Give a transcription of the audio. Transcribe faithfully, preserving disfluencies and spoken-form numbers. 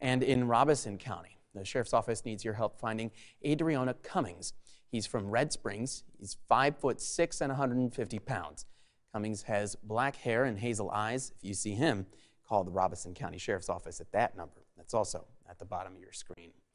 And in Robeson County, the Sheriff's Office needs your help finding Adriana Cummings. He's from Red Springs. He's five foot six and one hundred fifty pounds. Cummings has black hair and hazel eyes. If you see him, call the Robeson County Sheriff's Office at that number. That's also at the bottom of your screen.